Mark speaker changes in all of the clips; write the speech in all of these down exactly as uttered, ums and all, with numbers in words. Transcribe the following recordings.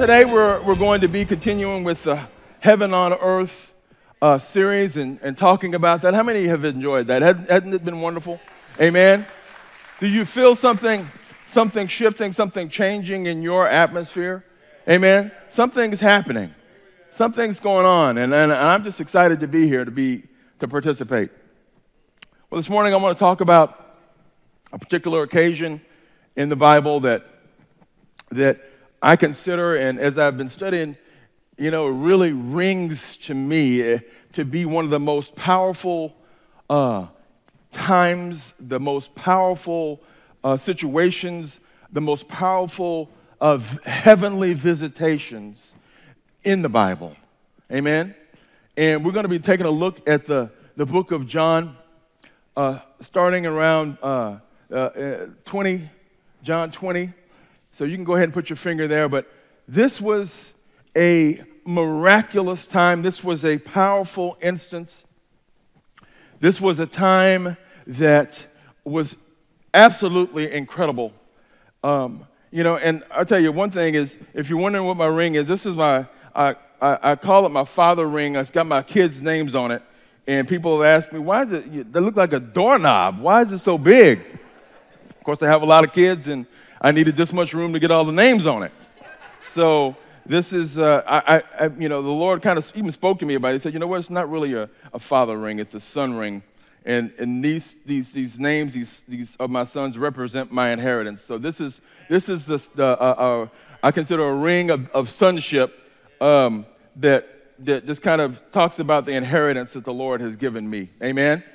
Speaker 1: Today we're, we're going to be continuing with the Heaven on Earth uh, series and, and talking about that. How many have enjoyed that? Hadn't, hadn't it been wonderful? Amen? Do you feel something, something shifting, something changing in your atmosphere? Amen? Something's happening. Something's going on, and, and, and I'm just excited to be here to be to participate. Well, this morning I want to talk about a particular occasion in the Bible that that I consider, and as I've been studying, you know, it really rings to me to be one of the most powerful uh, times, the most powerful uh, situations, the most powerful of heavenly visitations in the Bible. Amen? And we're going to be taking a look at the, the book of John, uh, starting around uh, uh, twenty, John twenty. So you can go ahead and put your finger there, but this was a miraculous time. This was a powerful instance. This was a time that was absolutely incredible. Um, you know, and I'll tell you one thing is, if you're wondering what my ring is, this is my, I, I, I call it my father ring. It's got my kids' names on it. And people have asked me, why is it, they look like a doorknob. Why is it so big? Of course, I have a lot of kids, and I needed this much room to get all the names on it. So this is, uh, I, I, you know, the Lord kind of even spoke to me about it. He said, you know what, it's not really a, a father ring, it's a son ring. And, and these, these, these names these, these of my sons represent my inheritance. So this is, this is the, the uh, uh, I consider a ring of, of sonship um, that, that just kind of talks about the inheritance that the Lord has given me. Amen?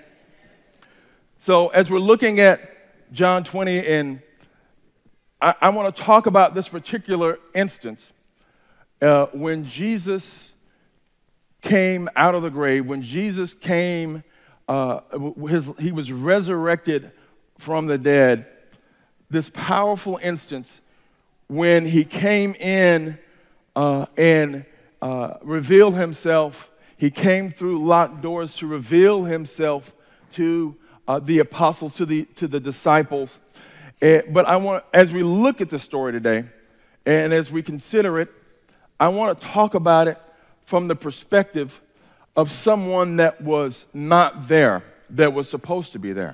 Speaker 1: So as we're looking at John twenty, and I, I want to talk about this particular instance uh, when Jesus came out of the grave, when Jesus came, uh, his, he was resurrected from the dead. This powerful instance when he came in uh, and uh, revealed himself. He came through locked doors to reveal himself to uh, the apostles, to the to the disciples. Uh, but I want, as we look at the story today, and as we consider it, I want to talk about it from the perspective of someone that was not there, that was supposed to be there.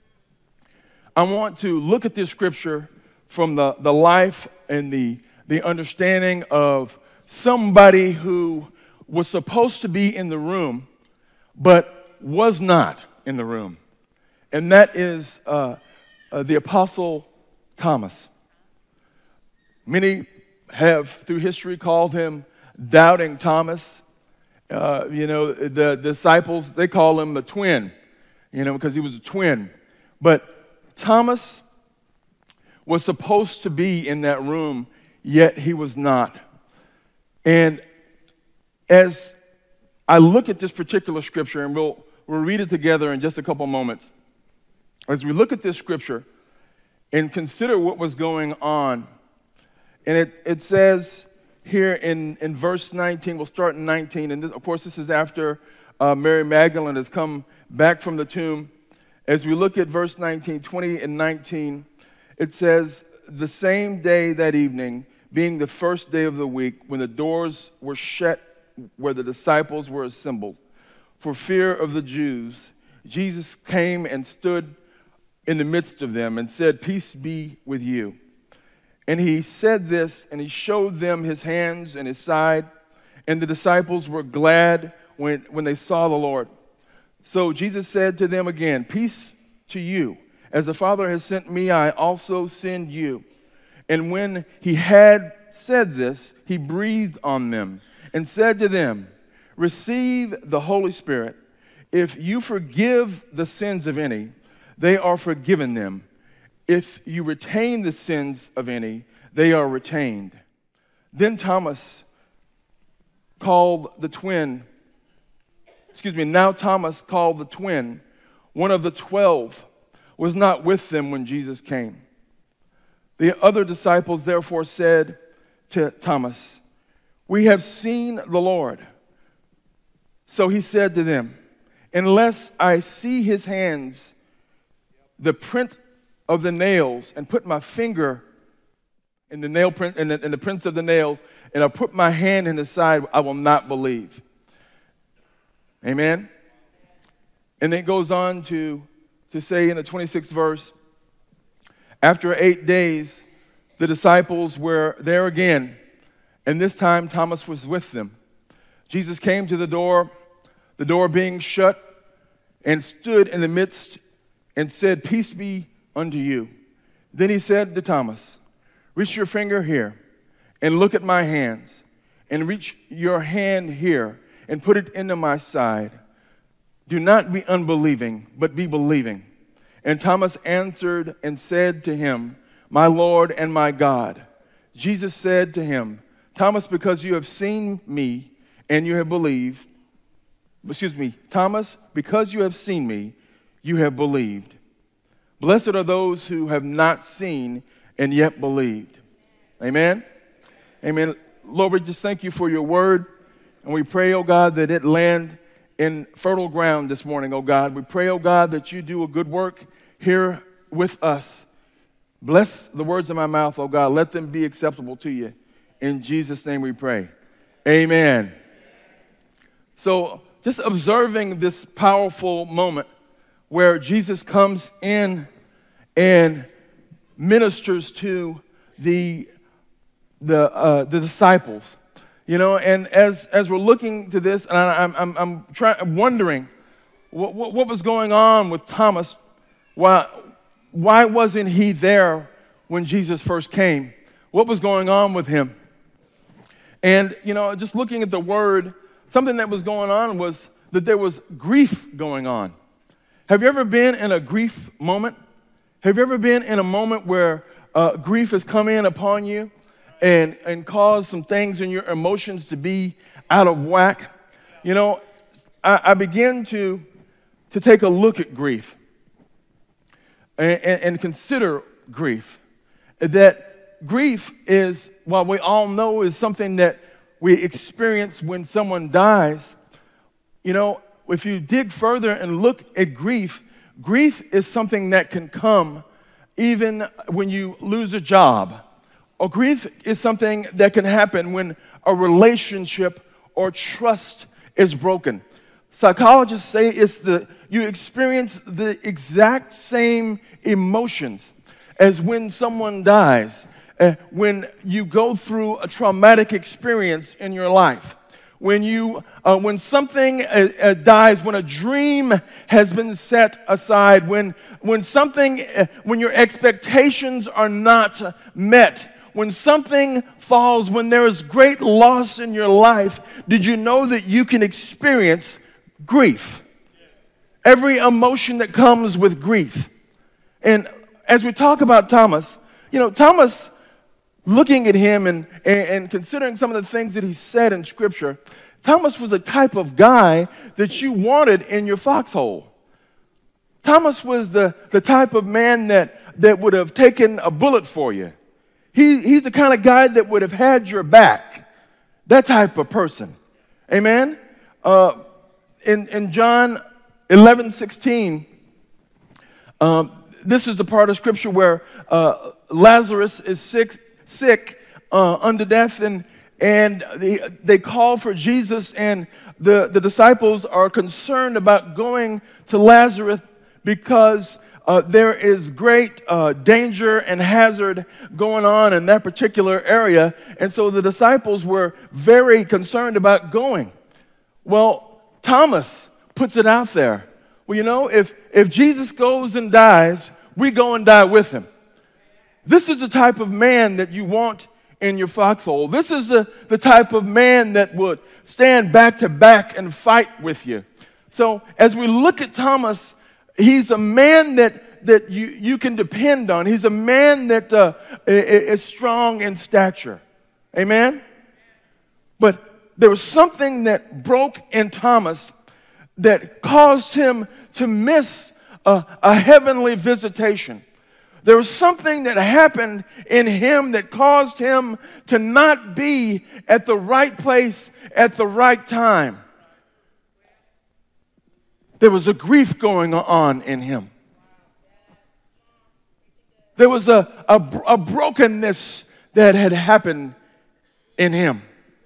Speaker 1: I want to look at this scripture from the, the life and the, the understanding of somebody who was supposed to be in the room, but was not in the room. And that is uh, Uh, the Apostle Thomas. Many have, through history, called him Doubting Thomas. Uh, you know, the disciples, they call him the twin, you know, because he was a twin. But Thomas was supposed to be in that room, yet he was not. And as I look at this particular scripture, and we'll, we'll read it together in just a couple moments, as we look at this scripture and consider what was going on, and it, it says here in, in verse nineteen, we'll start in nineteen, and this, of course this is after uh, Mary Magdalene has come back from the tomb. As we look at verse nineteen, twenty and nineteen, it says, the same day that evening, being the first day of the week, when the doors were shut where the disciples were assembled, for fear of the Jews, Jesus came and stood in the midst of them and said, peace be with you. And he said this, and he showed them his hands and his side, and the disciples were glad when, when they saw the Lord. So Jesus said to them again, peace to you. As the Father has sent me, I also send you. And when he had said this, he breathed on them and said to them, receive the Holy Spirit. If you forgive the sins of any, they are forgiven them. If you retain the sins of any, they are retained. Then Thomas called the twin, excuse me, now Thomas called the twin, one of the twelve, was not with them when Jesus came. The other disciples therefore said to Thomas, we have seen the Lord. So he said to them, unless I see his hands, the print of the nails, and put my finger and the nail print and the, and the prints of the nails, and I put my hand in his side, I will not believe. Amen? And then it goes on to, to say in the twenty-sixth verse, after eight days, the disciples were there again, and this time Thomas was with them. Jesus came to the door, the door being shut, and stood in the midst and said, "Peace be unto you." Then he said to Thomas, "Reach your finger here and look at my hands, and reach your hand here and put it into my side. Do not be unbelieving, but be believing." And Thomas answered and said to him, "My Lord and my God." Jesus said to him, "Thomas, because you have seen me and you have believed," excuse me, Thomas, because you have seen me, you have believed. Blessed are those who have not seen and yet believed. Amen? Amen. Lord, we just thank you for your word, and we pray, oh God, that it land in fertile ground this morning, oh God. We pray, oh God, that you do a good work here with us. Bless the words of my mouth, oh God. Let them be acceptable to you. In Jesus' name we pray. Amen. So, just observing this powerful moment where Jesus comes in and ministers to the the uh, the disciples, you know. And as as we're looking to this, and I, I'm I'm I'm trying, I'm wondering what, what what was going on with Thomas. Why why wasn't he there when Jesus first came? What was going on with him? And you know, just looking at the word, something that was going on was that there was grief going on. Have you ever been in a grief moment? Have you ever been in a moment where uh, grief has come in upon you and, and caused some things in your emotions to be out of whack? You know, I, I began to, to take a look at grief and, and, and consider grief. That grief is, well, we all know is something that we experience when someone dies. You know, if you dig further and look at grief, grief is something that can come even when you lose a job. Or grief is something that can happen when a relationship or trust is broken. Psychologists say it's the you experience the exact same emotions as when someone dies, uh, when you go through a traumatic experience in your life. When you, uh, when something uh, uh, dies, when a dream has been set aside, when when something, uh, when your expectations are not uh, met, when something falls, when there is great loss in your life, did you know that you can experience grief? Every emotion that comes with grief. And as we talk about Thomas, you know, Thomas, looking at him and, and, and considering some of the things that he said in Scripture, Thomas was the type of guy that you wanted in your foxhole. Thomas was the, the type of man that, that would have taken a bullet for you. He, he's the kind of guy that would have had your back. That type of person. Amen? Uh, in, in John eleven sixteen, um, this is the part of Scripture where uh, Lazarus is sick, sick uh, unto death, and, and they, they call for Jesus, and the, the disciples are concerned about going to Lazarus because uh, there is great uh, danger and hazard going on in that particular area, and so the disciples were very concerned about going. Well, Thomas puts it out there. Well, you know, if, if Jesus goes and dies, we go and die with him. This is the type of man that you want in your foxhole. This is the, the type of man that would stand back to back and fight with you. So as we look at Thomas, he's a man that, that you, you can depend on. He's a man that uh, is strong in stature. Amen? But there was something that broke in Thomas that caused him to miss a, a heavenly visitation. There was something that happened in him that caused him to not be at the right place at the right time. There was a grief going on in him. There was a, a, a brokenness that had happened in him.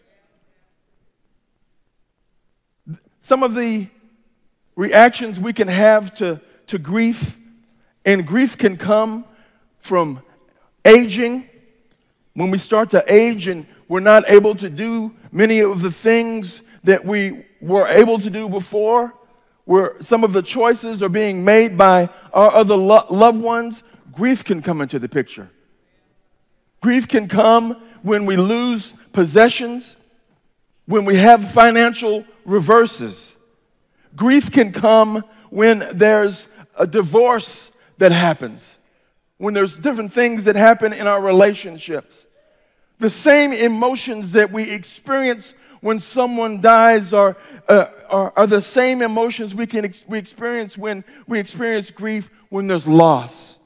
Speaker 1: Some of the reactions we can have to, to grief, and grief can come from aging. When we start to age and we're not able to do many of the things that we were able to do before, where some of the choices are being made by our other lo- loved ones, grief can come into the picture. Grief can come when we lose possessions, when we have financial reverses. Grief can come when there's a divorce that happens, when there's different things that happen in our relationships. The same emotions that we experience when someone dies are, uh, are, are the same emotions we can ex- we experience when we experience grief when there's loss.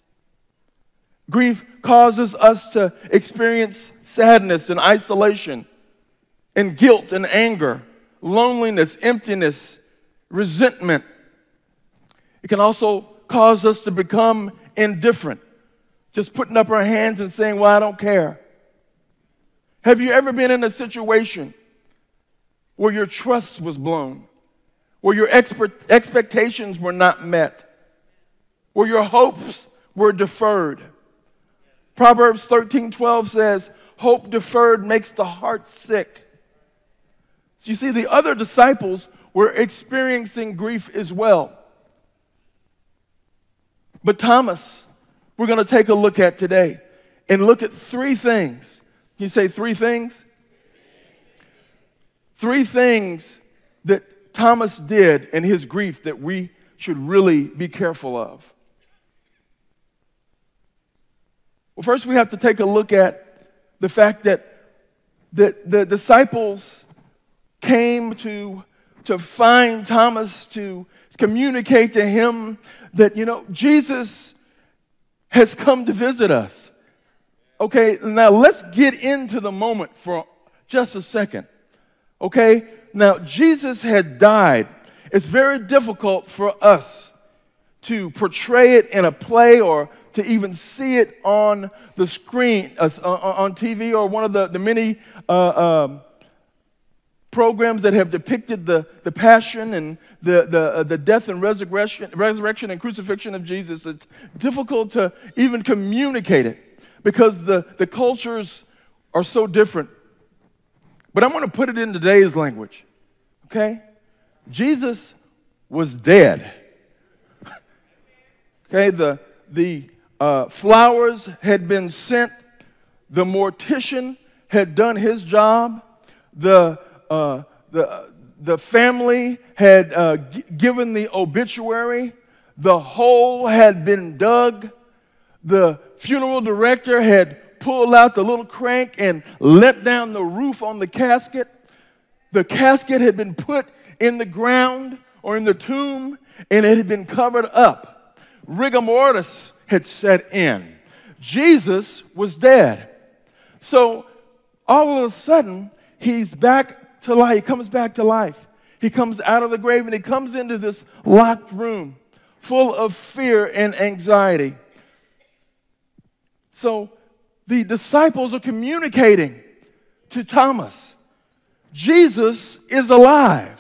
Speaker 1: Grief causes us to experience sadness and isolation and guilt and anger, loneliness, emptiness, resentment. It can also cause us to become indifferent, just putting up our hands and saying, well, I don't care. Have you ever been in a situation where your trust was blown, where your expert, expectations were not met, where your hopes were deferred? Proverbs thirteen twelve says, hope deferred makes the heart sick. So you see, the other disciples were experiencing grief as well. But Thomas, we're going to take a look at today and look at three things. Can you say three things? Three things that Thomas did in his grief that we should really be careful of. Well, first we have to take a look at the fact that, that the disciples came to, to find Thomas, to communicate to him that, you know, Jesus has come to visit us. Okay, now let's get into the moment for just a second. Okay, now Jesus had died. It's very difficult for us to portray it in a play or to even see it on the screen, uh, on T V, or one of the, the many uh, um, programs that have depicted the, the passion and the, the, uh, the death and resurrection, resurrection and crucifixion of Jesus. It's difficult to even communicate it because the, the cultures are so different. But I'm going to put it in today's language, okay? Jesus was dead. Okay, the, the uh, flowers had been sent. The mortician had done his job. The, uh, the, the family had uh, g- given the obituary. The hole had been dug. The funeral director had pulled out the little crank and let down the roof on the casket. The casket had been put in the ground or in the tomb, and it had been covered up. Rigor mortis had set in. Jesus was dead. So all of a sudden, he's back to life. He comes back to life. He comes out of the grave, and he comes into this locked room full of fear and anxiety. So the disciples are communicating to Thomas, Jesus is alive.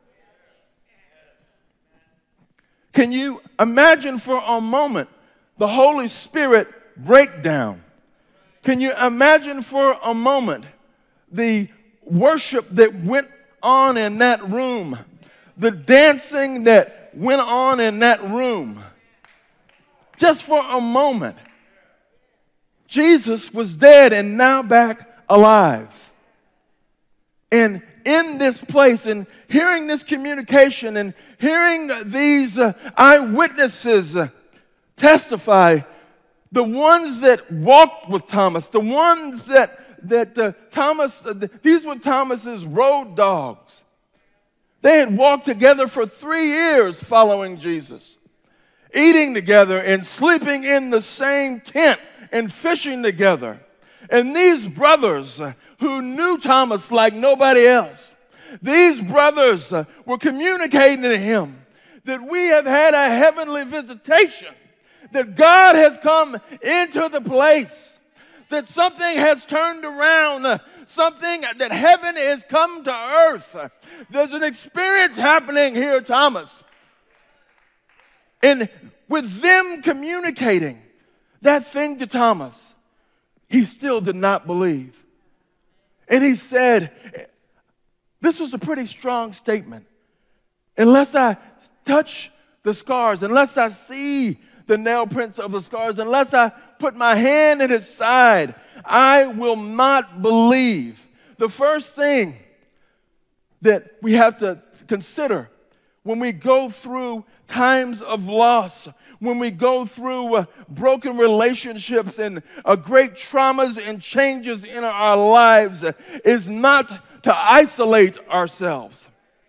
Speaker 1: Can you imagine for a moment the Holy Spirit breakdown? Can you imagine for a moment the worship that went on in that room, the dancing that went on in that room? Just for a moment. Jesus was dead and now back alive. And in this place, and hearing this communication and hearing these uh, eyewitnesses uh, testify, the ones that walked with Thomas, the ones that, that uh, Thomas, uh, these were Thomas's road dogs. They had walked together for three years following Jesus, eating together and sleeping in the same tent and fishing together. And these brothers uh, who knew Thomas like nobody else, these brothers uh, were communicating to him that we have had a heavenly visitation, that God has come into the place, that something has turned around, something that heaven has come to earth. There's an experience happening here, Thomas. And with them communicating that thing to Thomas, he still did not believe. And he said, this was a pretty strong statement. Unless I touch the scars, unless I see the nail prints of the scars, unless I put my hand in his side, I will not believe. The first thing that we have to consider when we go through times of loss, when we go through uh, broken relationships and uh, great traumas and changes in our lives, uh, is not to isolate ourselves.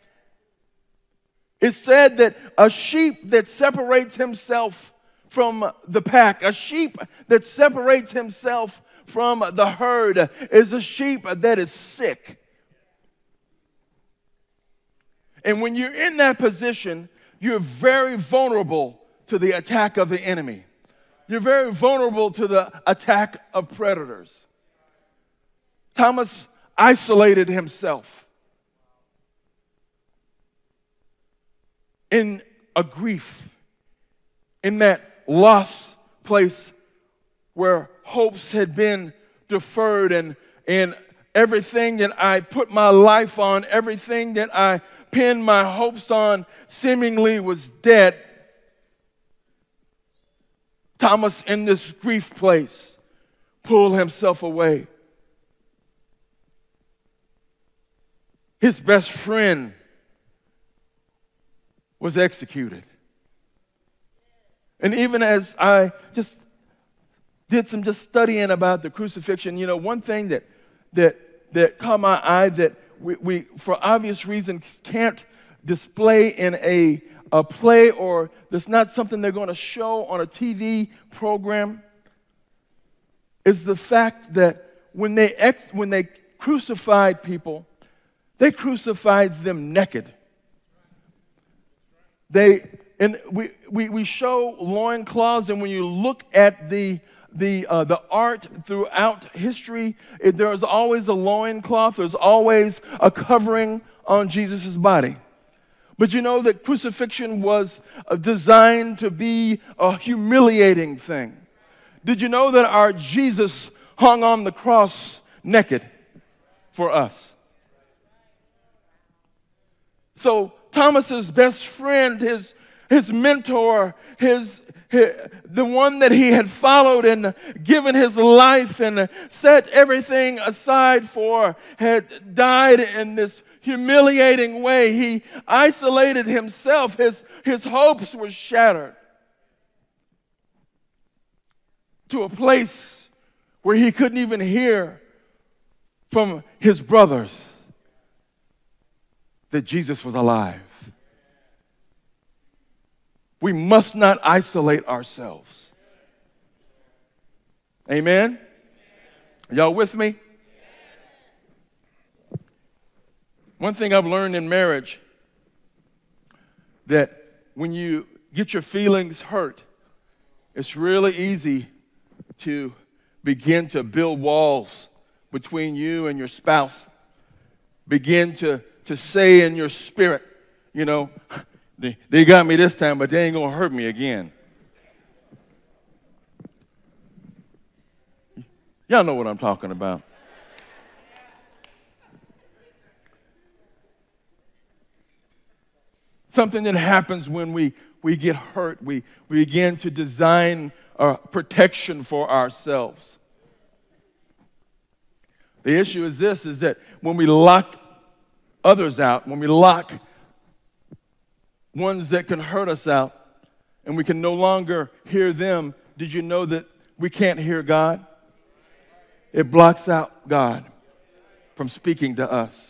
Speaker 1: It's said that a sheep that separates himself from the pack, a sheep that separates himself from the herd, is a sheep that is sick. And when you're in that position, you're very vulnerable to the attack of the enemy. You're very vulnerable to the attack of predators. Thomas isolated himself in a grief, in that lost place where hopes had been deferred, and, and everything that I put my life on, everything that I pinned my hopes on seemingly was dead. Thomas, in this grief place, pulled himself away. His best friend was executed. And even as I just did some just studying about the crucifixion, you know, one thing that that that caught my eye that we, we for obvious reasons, can't display in a, a play, or that's not something they're going to show on a T V program, is the fact that when they ex, when they crucified people, they crucified them naked. They and we we, we show loincloths, and when you look at the the uh, the art throughout history, it, there's always a loincloth, there's always a covering on Jesus' body. But you know that crucifixion was uh, designed to be a humiliating thing. Did you know that our Jesus hung on the cross naked for us? So Thomas's best friend, his, his mentor, his, his, the one that he had followed and given his life and set everything aside for, had died in this humiliating way. He isolated himself. His, his hopes were shattered to a place where he couldn't even hear from his brothers that Jesus was alive. We must not isolate ourselves. Amen? Y'all with me? One thing I've learned in marriage, that when you get your feelings hurt, it's really easy to begin to build walls between you and your spouse. Begin to, to say in your spirit, you know, they, they got me this time, but they ain't going to hurt me again. Y'all know what I'm talking about. Something that happens when we, we get hurt. We, we begin to design uh, protection for ourselves. The issue is this, is that when we lock others out, when we lock ones that can hurt us out, and we can no longer hear them, did you know that we can't hear God? It blocks out God from speaking to us.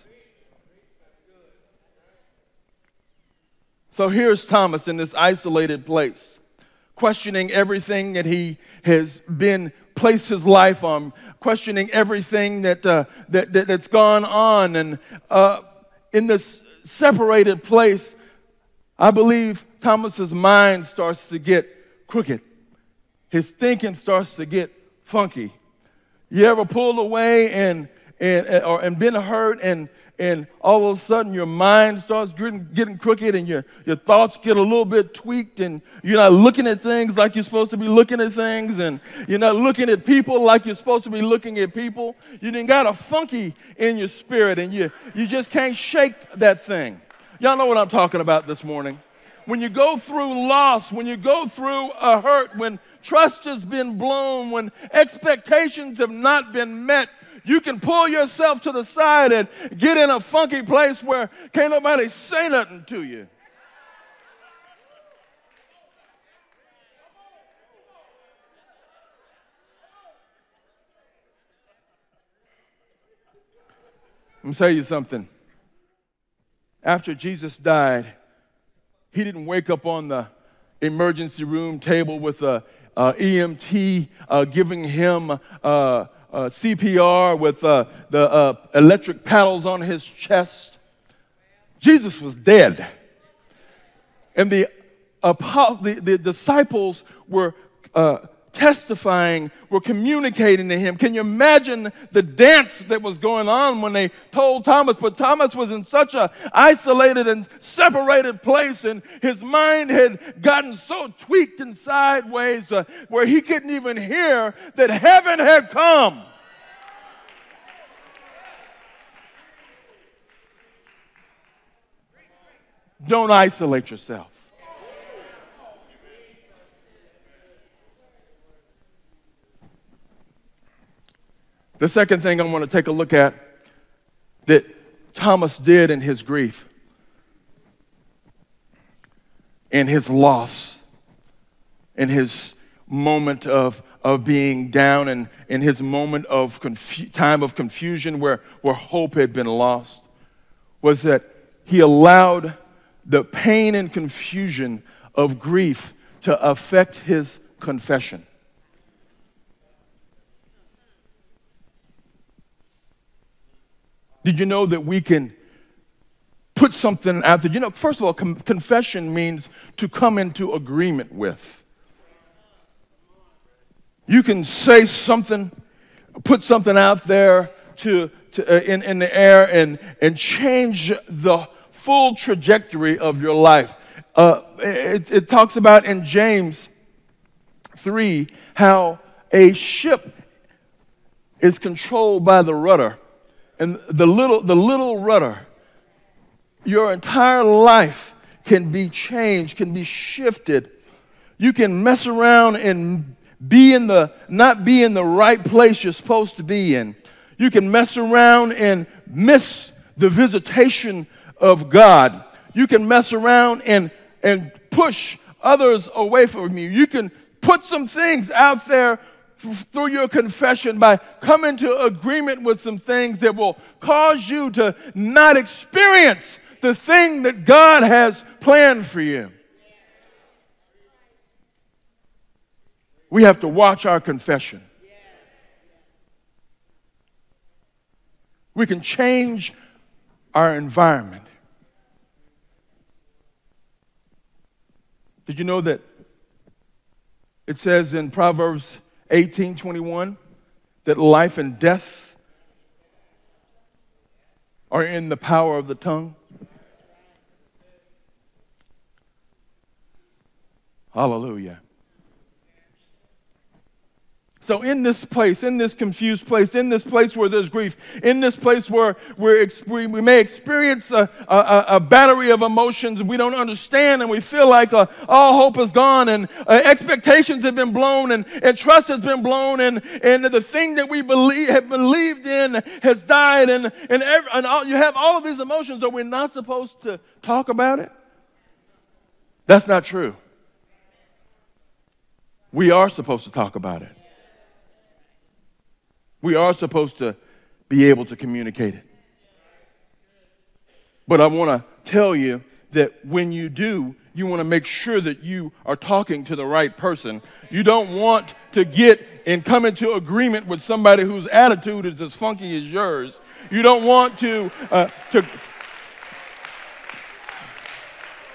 Speaker 1: So here's Thomas in this isolated place, questioning everything that he has been placed his life on, questioning everything that, uh, that, that that's gone on, and uh, in this separated place, I believe Thomas's mind starts to get crooked. His thinking starts to get funky. You ever pulled away and, and, or, and been hurt and, and all of a sudden your mind starts getting, getting crooked and your, your thoughts get a little bit tweaked and you're not looking at things like you're supposed to be looking at things and you're not looking at people like you're supposed to be looking at people. You done got a funky in your spirit and you, you just can't shake that thing. Y'all know what I'm talking about this morning. When you go through loss, when you go through a hurt, when trust has been blown, when expectations have not been met, you can pull yourself to the side and get in a funky place where can't nobody say nothing to you. Let me tell you something. After Jesus died, he didn't wake up on the emergency room table with a, a E M T uh, giving him uh, uh, C P R with uh, the uh, electric paddles on his chest. Jesus was dead. And the, the, the disciples were uh, testifying, were communicating to him. Can you imagine the dance that was going on when they told Thomas? But Thomas was in such an isolated and separated place, and his mind had gotten so tweaked and sideways uh, where he couldn't even hear that heaven had come. Don't isolate yourself. The second thing I want to take a look at that Thomas did in his grief, in his loss, in his moment of, of being down, and in his moment of confu- time of confusion where, where hope had been lost, was that he allowed the pain and confusion of grief to affect his confession. Did you know that we can put something out there? You know, first of all, com- confession means to come into agreement with. You can say something, put something out there to, to uh, in, in the air and, and change the full trajectory of your life. Uh, it, it talks about in James three how a ship is controlled by the rudder. And the little, the little rudder, your entire life can be changed, can be shifted. You can mess around and be in the, not be in the right place you're supposed to be in. You can mess around and miss the visitation of God. You can mess around and, and push others away from you. You can put some things out there through your confession by coming to agreement with some things that will cause you to not experience the thing that God has planned for you. We have to watch our confession. We can change our environment. Did you know that it says in Proverbs eighteen twenty-one that life and death are in the power of the tongue? Hallelujah. So in this place, in this confused place, in this place where there's grief, in this place where we're, we may experience a, a, a battery of emotions we don't understand, and we feel like uh, all hope is gone, and uh, expectations have been blown, and, and trust has been blown, and, and the thing that we believe have believed in has died, and, and, every, and all, you have all of these emotions. Are we not supposed to talk about it? That's not true. We are supposed to talk about it. We are supposed to be able to communicate it. But I want to tell you that when you do, you want to make sure that you are talking to the right person. You don't want to get and come into agreement with somebody whose attitude is as funky as yours. You don't want to uh, to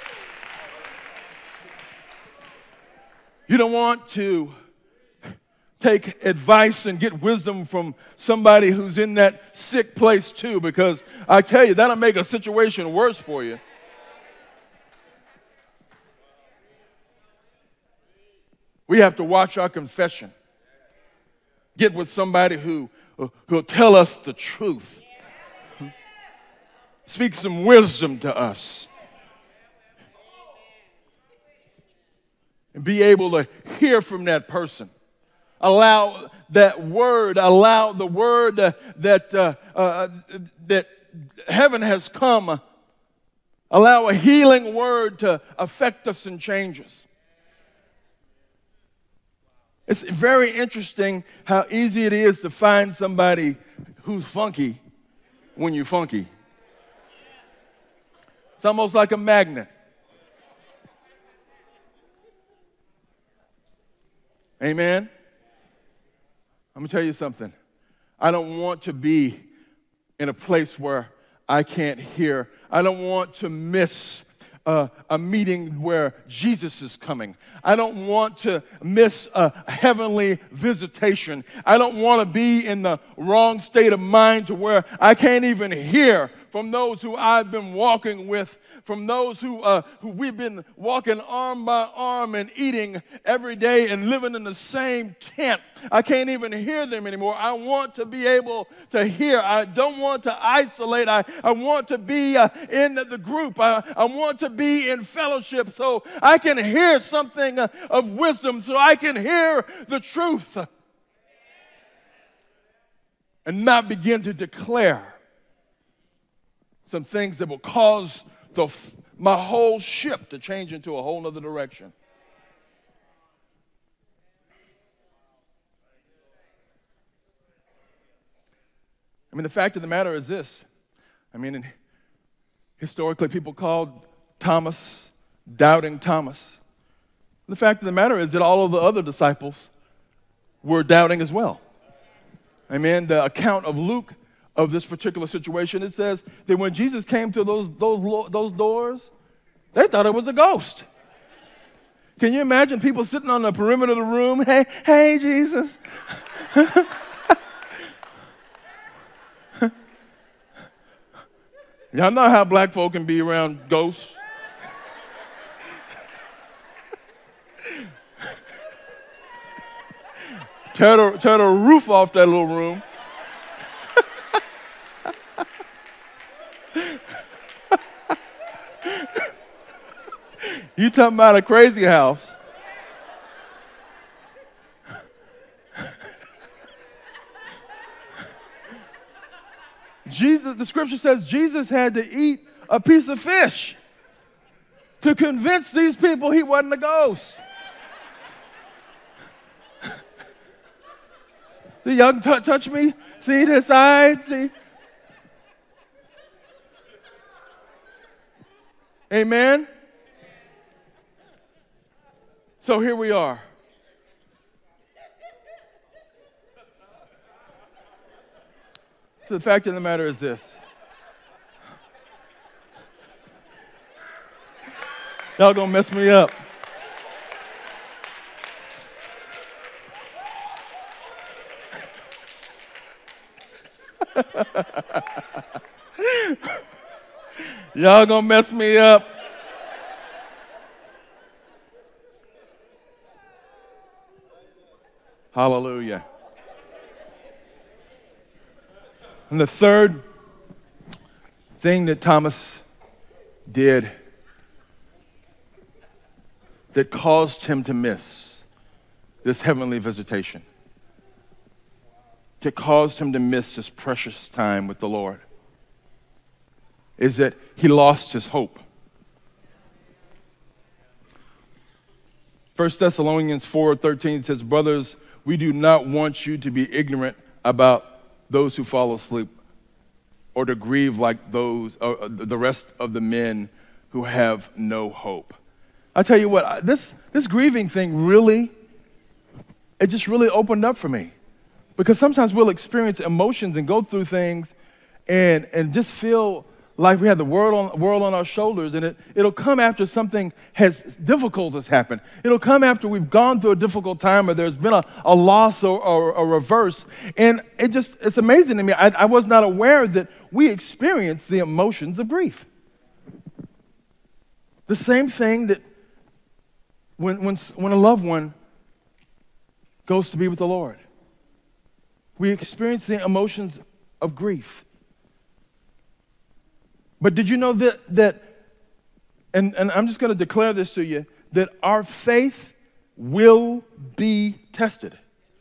Speaker 1: you don't want to take advice and get wisdom from somebody who's in that sick place too, because I tell you, that'll make a situation worse for you. We have to watch our confession. Get with somebody who who'll tell us the truth. Speak some wisdom to us. And be able to hear from that person. Allow that word, allow the word uh, that, uh, uh, that heaven has come, allow a healing word to affect us and change us. It's very interesting how easy it is to find somebody who's funky when you're funky. It's almost like a magnet. Amen? I'm going to tell you something. I don't want to be in a place where I can't hear. I don't want to miss uh, a meeting where Jesus is coming. I don't want to miss a heavenly visitation. I don't want to be in the wrong state of mind to where I can't even hear from those who I've been walking with, from those who, uh, who we've been walking arm by arm and eating every day and living in the same tent. I can't even hear them anymore. I want to be able to hear. I don't want to isolate. I, I want to be uh, in the, the group. I, I want to be in fellowship so I can hear something uh, of wisdom, so I can hear the truth and not begin to declare some things that will cause the, my whole ship to change into a whole other direction. I mean, the fact of the matter is this. I mean, historically, people called Thomas Doubting Thomas. The fact of the matter is that all of the other disciples were doubting as well. Amen. The account of Luke of this particular situation, it says that when Jesus came to those, those, those doors, they thought it was a ghost. Can you imagine people sitting on the perimeter of the room? Hey, hey, Jesus. Y'all know how black folk can be around ghosts. tear, the, tear the roof off that little room. You talking about a crazy house. Jesus, the scripture says Jesus had to eat a piece of fish to convince these people he wasn't a ghost. See, y'all can t- touch me. See this side. See. Amen. So here we are. So the fact of the matter is this. Y'all gonna mess me up. Y'all gonna mess me up. Hallelujah. And the third thing that Thomas did that caused him to miss this heavenly visitation, that caused him to miss this precious time with the Lord, is that he lost his hope. First Thessalonians four thirteen says, brothers, we do not want you to be ignorant about those who fall asleep, or to grieve like those, uh, the rest of the men who have no hope. I tell you what, this, this grieving thing really, it just really opened up for me. Because sometimes we'll experience emotions and go through things and, and just feel like we have the world on, world on our shoulders, and it, it'll come after something has difficult has happened. It'll come after we've gone through a difficult time or there's been a, a loss or, or a reverse. And it just, it's amazing to me. I, I was not aware that we experience the emotions of grief. The same thing that when, when, when a loved one goes to be with the Lord. We experience the emotions of grief. But did you know that, that and, and I'm just going to declare this to you, that our faith will be tested.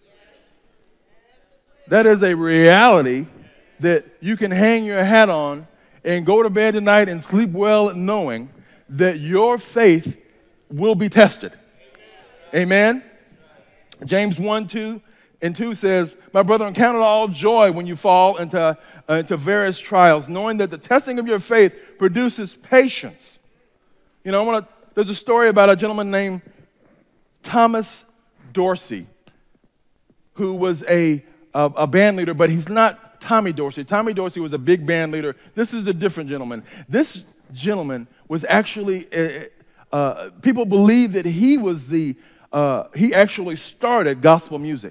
Speaker 1: That is a reality that you can hang your hat on and go to bed tonight and sleep well knowing that your faith will be tested. Amen? James one, two and two says, my brethren, count it all joy when you fall into, uh, into various trials, knowing that the testing of your faith produces patience. You know, I want to, there's a story about a gentleman named Thomas Dorsey, who was a, a, a band leader, but he's not Tommy Dorsey. Tommy Dorsey was a big band leader. This is a different gentleman. This gentleman was actually, uh, uh, people believe that he was the, uh, he actually started gospel music.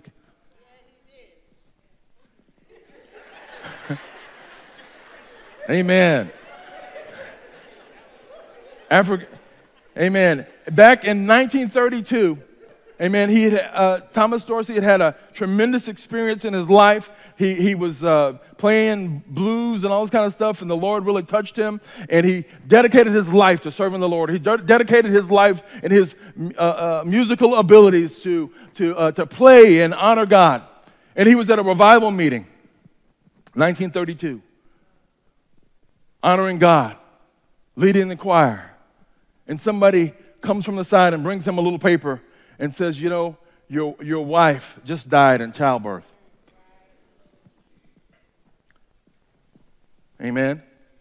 Speaker 1: Amen. Africa, amen. Back in nineteen thirty-two, amen, he had, uh, Thomas Dorsey had had a tremendous experience in his life. He, he was uh, playing blues and all this kind of stuff, and the Lord really touched him, and he dedicated his life to serving the Lord. He de- dedicated his life and his uh, uh, musical abilities to, to, uh, to play and honor God. And he was at a revival meeting, nineteen thirty-two. Honoring God, leading the choir. And somebody comes from the side and brings him a little paper and says, you know, your, your wife just died in childbirth. Amen.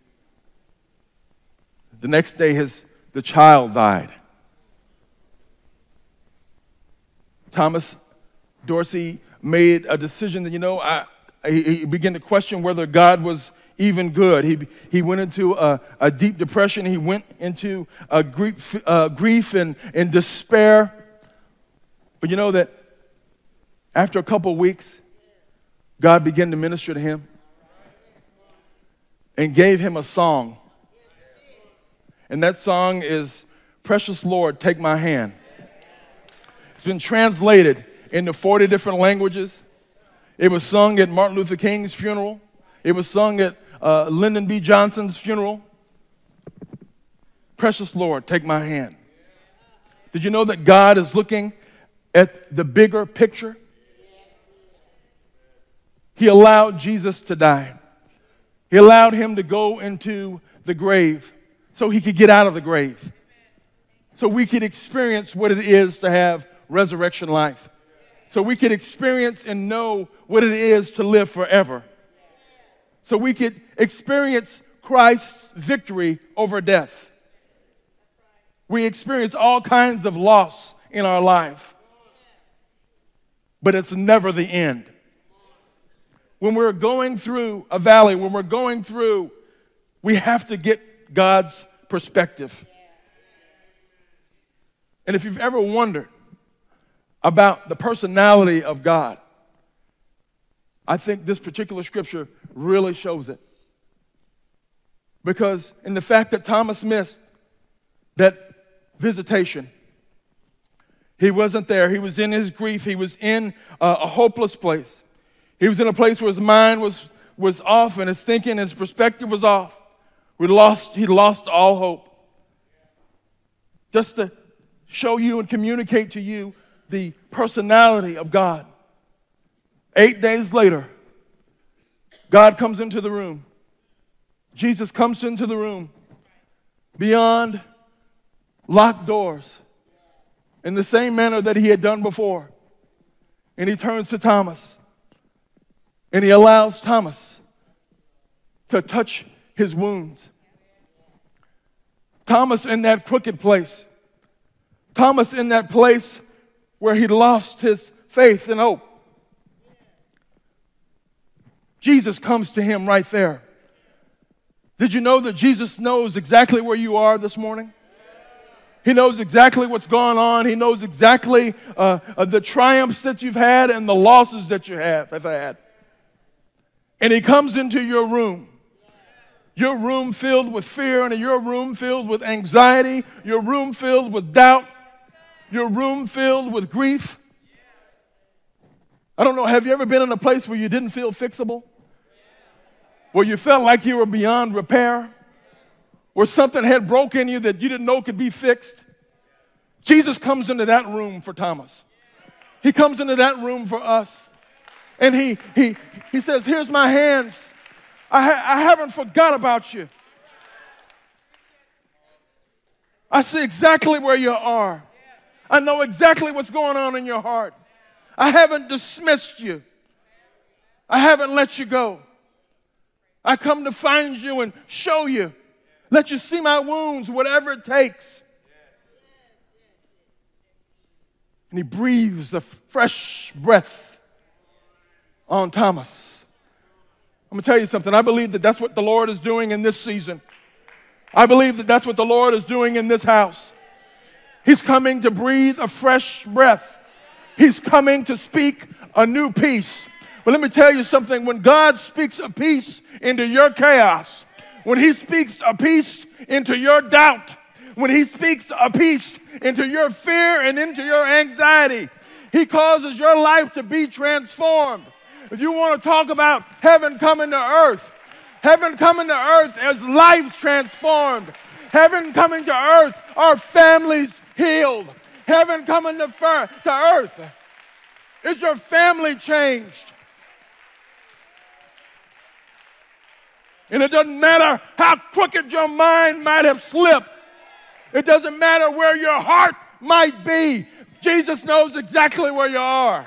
Speaker 1: The next day, his, the child died. Thomas Dorsey made a decision that, you know, I, he, he began to question whether God was even good. He, he went into a, a deep depression. He went into a grief, uh, grief and, and despair. But you know that after a couple of weeks, God began to minister to him and gave him a song. And that song is, Precious Lord, Take My Hand. It's been translated into forty different languages. It was sung at Martin Luther King's funeral. It was sung at uh, Lyndon B. Johnson's funeral. Precious Lord, take my hand. Did you know that God is looking at the bigger picture? He allowed Jesus to die. He allowed him to go into the grave so he could get out of the grave, so we could experience what it is to have resurrection life, so we could experience and know what it is to live forever, so we could experience Christ's victory over death. We experience all kinds of loss in our life, but it's never the end. When we're going through a valley, when we're going through, we have to get God's perspective. And if you've ever wondered about the personality of God, I think this particular scripture really shows it. Because in the fact that Thomas missed that visitation, he wasn't there. He was in his grief. He was in a, a hopeless place. He was in a place where his mind was, was off and his thinking and his perspective was off. We lost, he lost all hope. Just to show you and communicate to you the personality of God. Eight days later, God comes into the room. Jesus comes into the room beyond locked doors in the same manner that he had done before. And he turns to Thomas. And he allows Thomas to touch his wounds. Thomas in that crooked place. Thomas in that place where he lost his faith and hope. Jesus comes to him right there. Did you know that Jesus knows exactly where you are this morning? He knows exactly what's going on. He knows exactly uh, uh, the triumphs that you've had and the losses that you have, have had. And he comes into your room. Your room filled with fear, and your room filled with anxiety, your room filled with doubt, your room filled with grief. I don't know, have you ever been in a place where you didn't feel fixable? Where you felt like you were beyond repair? Where something had broken in you that you didn't know could be fixed? Jesus comes into that room for Thomas. He comes into that room for us. And he, he, he says, here's my hands. I, ha- I haven't forgot about you. I see exactly where you are. I know exactly what's going on in your heart. I haven't dismissed you. I haven't let you go. I come to find you and show you. Let you see my wounds, whatever it takes. And he breathes a fresh breath on Thomas. I'm going to tell you something. I believe that that's what the Lord is doing in this season. I believe that that's what the Lord is doing in this house. He's coming to breathe a fresh breath. He's coming to speak a new peace. But let me tell you something. When God speaks a peace into your chaos, when he speaks a peace into your doubt, when he speaks a peace into your fear and into your anxiety, he causes your life to be transformed. If you want to talk about heaven coming to earth, heaven coming to earth as lives transformed, heaven coming to earth, our families healed, heaven coming to, fir- to earth, is your family changed? And it doesn't matter how crooked your mind might have slipped. It doesn't matter where your heart might be. Jesus knows exactly where you are.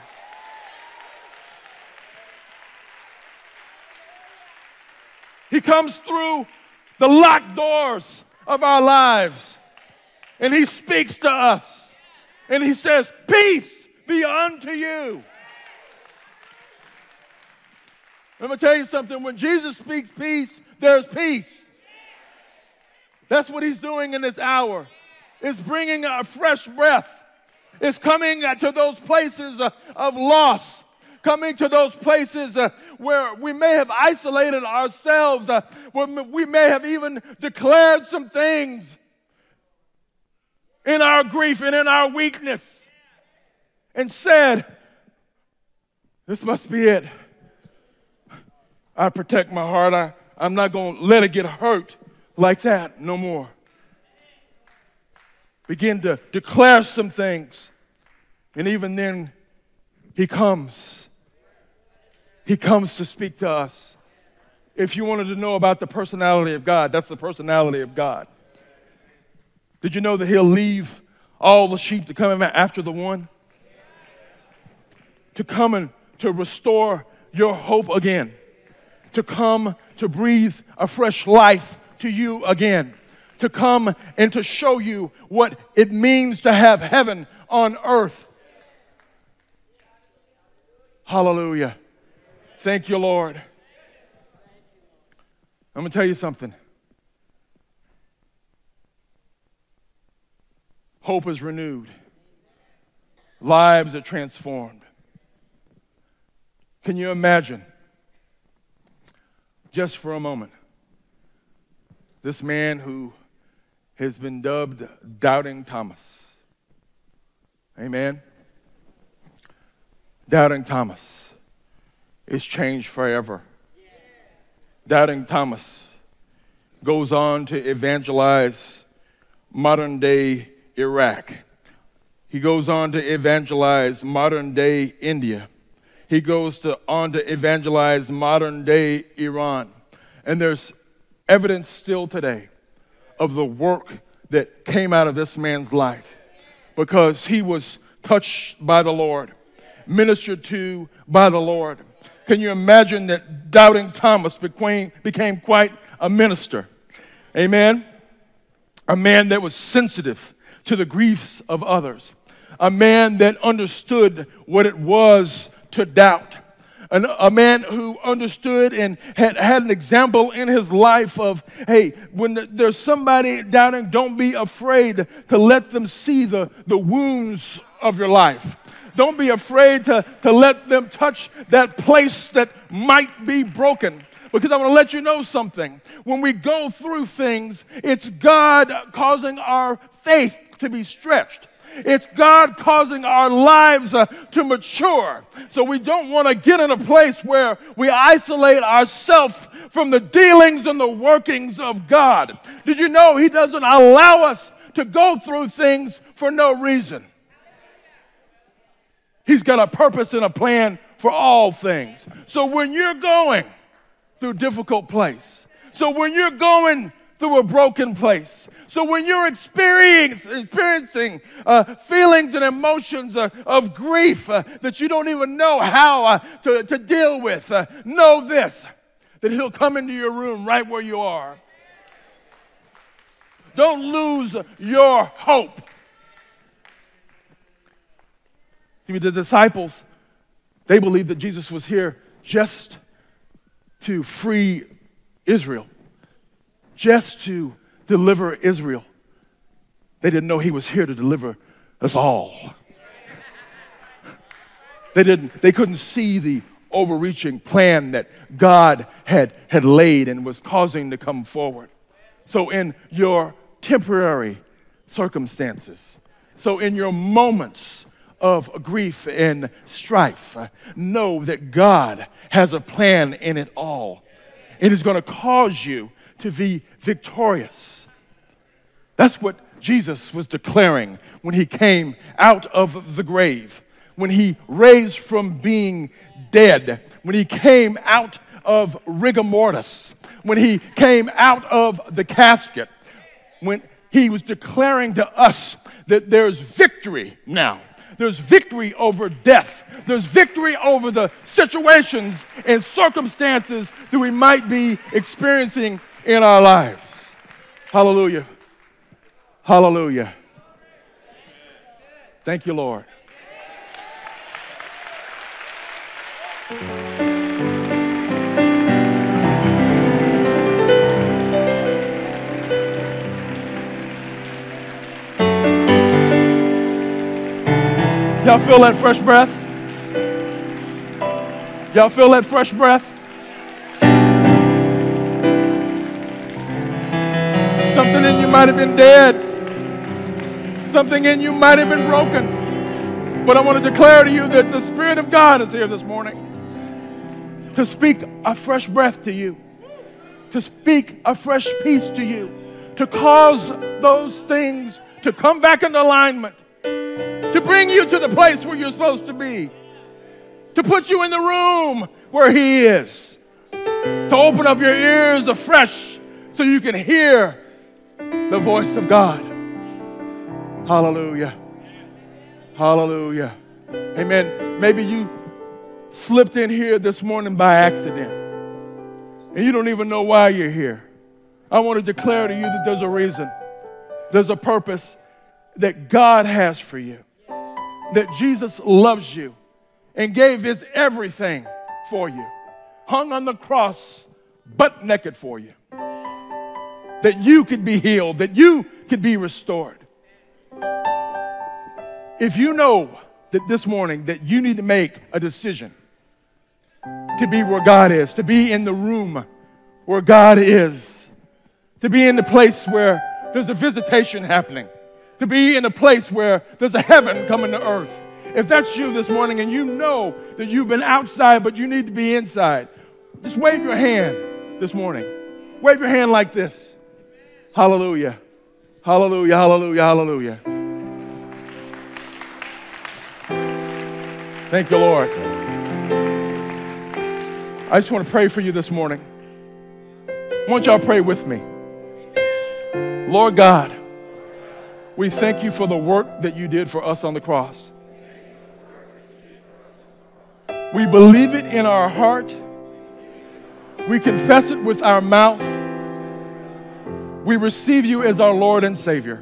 Speaker 1: He comes through the locked doors of our lives, and he speaks to us, and he says, peace be unto you. I'm going to tell you something. When Jesus speaks peace, there's peace. That's what he's doing in this hour. It's bringing a fresh breath. It's coming to those places of loss, coming to those places uh, where we may have isolated ourselves, uh, where we may have even declared some things in our grief and in our weakness and said, this must be it. I protect my heart. I, I'm not going to let it get hurt like that no more. Begin to declare some things. And even then, he comes. He comes to speak to us. If you wanted to know about the personality of God, that's the personality of God. Did you know that he'll leave all the sheep to come after the one? To come and to restore your hope again. To come to breathe a fresh life to you again. To come and to show you what it means to have heaven on earth. Hallelujah. Thank you, Lord. I'm going to tell you something. Hope is renewed. Lives are transformed. Can you imagine, just for a moment, this man who has been dubbed Doubting Thomas? Amen. Doubting Thomas is changed forever. Doubting Thomas goes on to evangelize modern day Iraq. He goes on to evangelize modern day India. He goes to, on to evangelize modern day Iran. And there's evidence still today of the work that came out of this man's life because he was touched by the Lord, ministered to by the Lord. Can you imagine that Doubting Thomas became, became quite a minister? Amen? A man that was sensitive to the griefs of others. A man that understood what it was to doubt. An, a man who understood and had, had an example in his life of, hey, when there's somebody doubting, don't be afraid to let them see the, the wounds of your life. Don't be afraid to, to let them touch that place that might be broken. Because I want to let you know something. When we go through things, it's God causing our faith to be stretched. It's God causing our lives uh, to mature. So we don't want to get in a place where we isolate ourselves from the dealings and the workings of God. Did you know He doesn't allow us to go through things for no reason? He's got a purpose and a plan for all things. So when you're going through a difficult place, so when you're going through a broken place, so when you're experience, experiencing uh, feelings and emotions uh, of grief uh, that you don't even know how uh, to, to deal with, uh, know this, that He'll come into your room right where you are. Don't lose your hope. See, the disciples, they believed that Jesus was here just to free Israel, just to deliver Israel. They didn't know He was here to deliver us all. They didn't, they couldn't see the overreaching plan that God had, had laid and was causing to come forward. So in your temporary circumstances, so in your moments of grief and strife, know that God has a plan in it all. It is going to cause you to be victorious. That's what Jesus was declaring when He came out of the grave, when He raised from being dead, when He came out of rigor mortis, when He came out of the casket, when He was declaring to us that there's victory now. There's victory over death. There's victory over the situations and circumstances that we might be experiencing in our lives. Hallelujah. Hallelujah. Thank you, Lord. Y'all feel that fresh breath? Y'all feel that fresh breath? Something in you might have been dead. Something in you might have been broken. But I want to declare to you that the Spirit of God is here this morning to speak a fresh breath to you, to speak a fresh peace to you, to cause those things to come back into alignment, to bring you to the place where you're supposed to be, to put you in the room where He is, to open up your ears afresh so you can hear the voice of God. Hallelujah. Hallelujah. Amen. Maybe you slipped in here this morning by accident, and you don't even know why you're here. I want to declare to you that there's a reason, there's a purpose that God has for you, that Jesus loves you and gave His everything for you, hung on the cross butt naked for you, that you could be healed, that you could be restored. If you know that this morning that you need to make a decision to be where God is, to be in the room where God is, to be in the place where there's a visitation happening, to be in a place where there's a heaven coming to earth. If that's you this morning and you know that you've been outside but you need to be inside, just wave your hand this morning. Wave your hand like this. Hallelujah. Hallelujah, hallelujah, hallelujah. Thank you, Lord. I just want to pray for you this morning. I want y'all to pray with me. Lord God, we thank you for the work that you did for us on the cross. We believe it in our heart. We confess it with our mouth. We receive you as our Lord and Savior.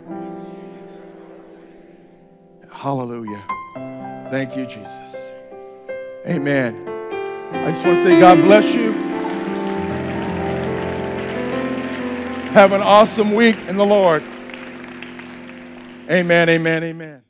Speaker 1: Hallelujah. Thank you, Jesus. Amen. I just want to say God bless you. Have an awesome week in the Lord. Amen, amen, amen.